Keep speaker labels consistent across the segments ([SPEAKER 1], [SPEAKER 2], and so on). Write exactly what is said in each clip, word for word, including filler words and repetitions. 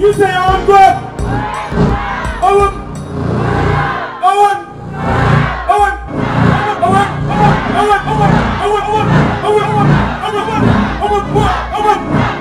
[SPEAKER 1] You say I'm good. Owen. Owen. Owen. Owen. Owen. Owen. Owen. Owen. Owen. Owen.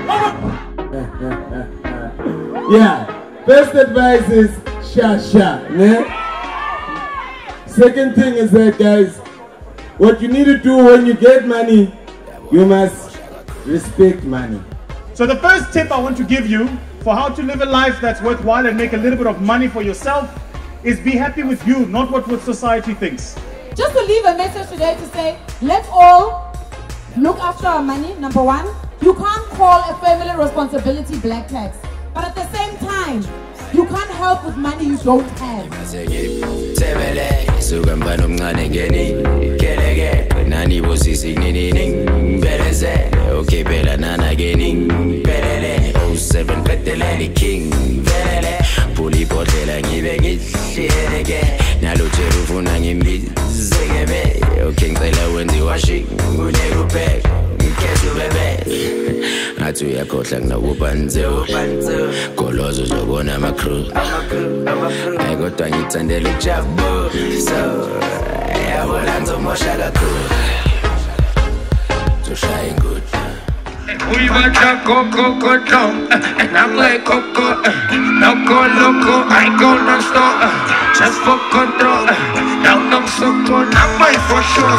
[SPEAKER 1] Owen. Yeah. First advice is sha sha. Yeah? Second thing is that, guys, what you need to do when you get money, you must respect money.
[SPEAKER 2] So the first tip I want to give you for how to live a life that's worthwhile and make a little bit of money for yourself is be happy with you, not what, what society thinks.
[SPEAKER 3] Just to leave a message today to say, let's all look after our money, number one. You can't call a family responsibility black tax. But at the same time, you can't help with money you don't have.
[SPEAKER 4] Atu ya kotlang na ubanzo Kolozo jobona makru Ego tangi tandele chabu So ya volanzo moshala ku So shine good We want a coco coco And I'm like coco Loco loco I go non-stop Just for control Now no support I'm my for sure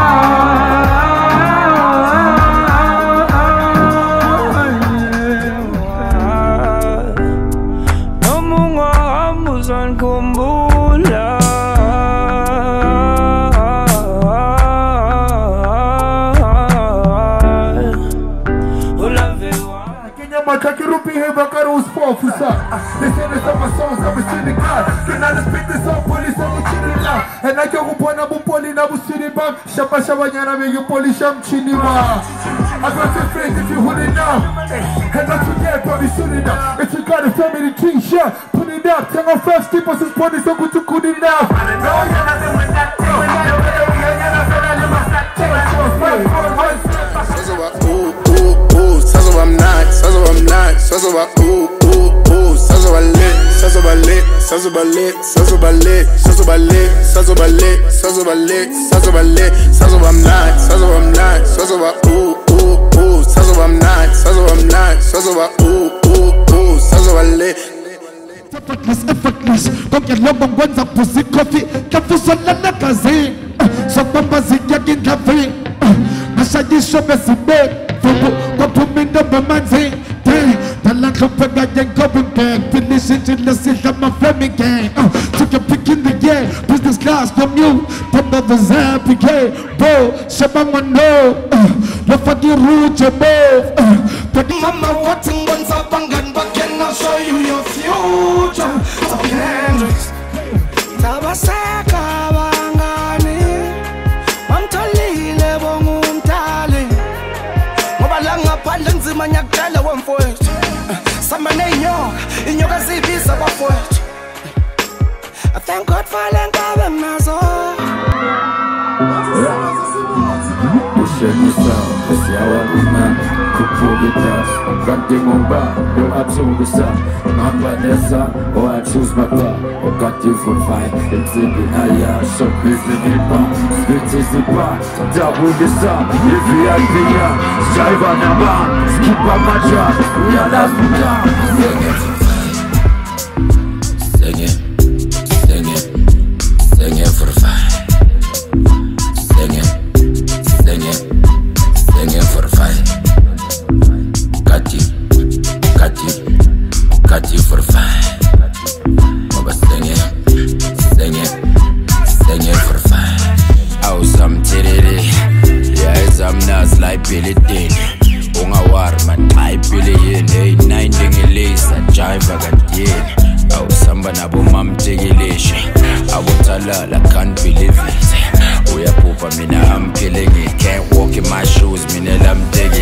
[SPEAKER 1] Kakirupi Hebakar was four for some. They say there's some songs I'm a Senegal. Can I speak this song, police I'm chilling now. And I can go on Abu Poli Nabu City Bank. Shapa Shabanyana make a polish am chinima. I got your face if you hold it now. And not forget, probably shooting now. If you got a family tree, sure, put it up. Tell our first people since police so good to good enough. I know you're not doing that thing. When you're not doing I'm not, Sazo I'm not, Sazo I ooh, ooh, ooh, Sazo I lit, Sazo I lit, Sazo I lit, Sazo I lit, Sazo I lit, Sazo I lit, Sazo I lit, Sazo I lit, Sazo I'm not, Sazo I'm not, Sazo I ooh, ooh, ooh, Sazo I'm not, Sazo I'm not, Sazo I ooh, ooh, ooh, Sazo I lit.
[SPEAKER 5] Effortless, effortless, don't get low on one's up pussy coffee, Kafuson and the Kazi, so Papazi yakin cafe, Nashadi Shobesi bed. Go put me number man say, the lack of a guy and coming back. Finish it in the city of my family gang. Took a pick in the air, business class from you. Put the Zap again, bro. Shaman no, the fucking root above. But mama, what's in one's up and gun, but can I show you your future? So Hendrix, Tabasaka, Bangani, I'm telling you, Palanzi manyakala one for it. Samane nyo, inyoka zibisa ba for it. I thank God for lenka nazo. Shake this out, this yawa man. Kupu guitars, got mumba, no atu gusa. Mamba nessa, or I choose my car. Or got you for five, it's in the aya, so busy in bar. Spit is the bar, double the star. If we are the young, strive on the bar. Skip on my job, we are last we got. Sing it, sing it, sing it for the five. Sing it, sing it, sing it for the five. Got you, got you, got you for the five. Mama sing it, sing it, sing it for the five. Oh, some titty, yeah, some nas like Billy Dean. Unga war man, I Billy in eight nine ding elisa, jive again. Oh, samba na bo mam tegilisha. I will tell her I can't believe it. We are poop, I mean I'm killing it. Can't walk in my shoes, mean I'm digging.